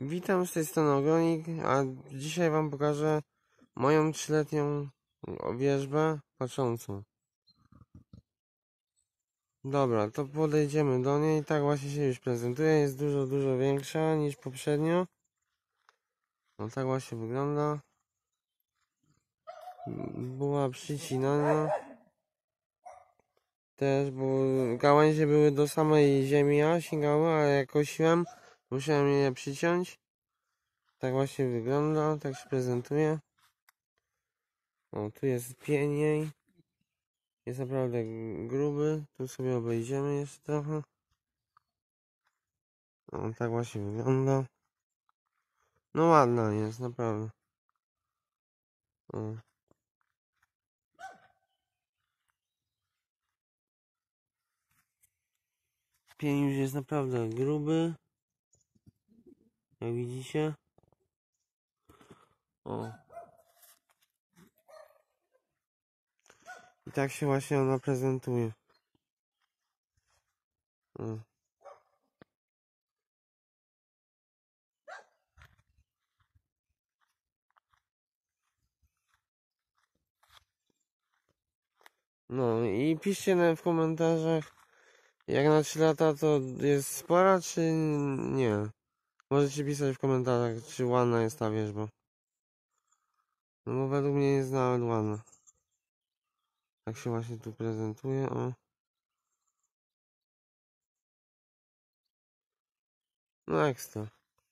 Witam, z tej strony Ogonik, a dzisiaj wam pokażę moją 3-letnią wierzbę patrzącą. Dobra, to podejdziemy do niej. Tak właśnie się już prezentuje. Jest dużo większa niż poprzednio. No tak właśnie wygląda. Była przycinana też, bo gałęzie były do samej ziemi, sięgały, ale jak kosiłem, musiałem je przyciąć. Tak właśnie wygląda, tak się prezentuje. O, tu jest pień jej. Jest naprawdę gruby. Tu sobie obejdziemy jeszcze trochę. O, tak właśnie wygląda. No ładna jest, naprawdę. O. Pień już jest naprawdę gruby. Jak widzicie. O. I tak się właśnie ona prezentuje. O. No i piszcie w komentarzach, jak na 3 lata to jest spora, czy nie. Możecie pisać w komentarzach, czy ładna jest ta wierzba. No bo według mnie jest nawet ładna. Tak się właśnie tu prezentuje, o. No ekstra.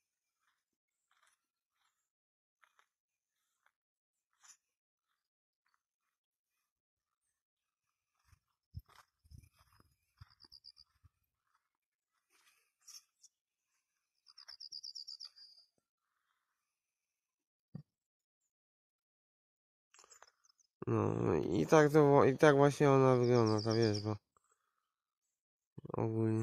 No i tak właśnie ona wygląda, ta wierzba. Ogólnie.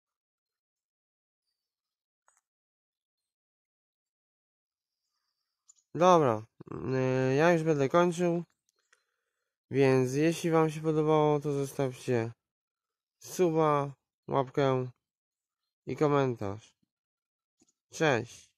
Dobra, ja już będę kończył, więc jeśli wam się podobało, to zostawcie suba, łapkę i komentarz. Cześć!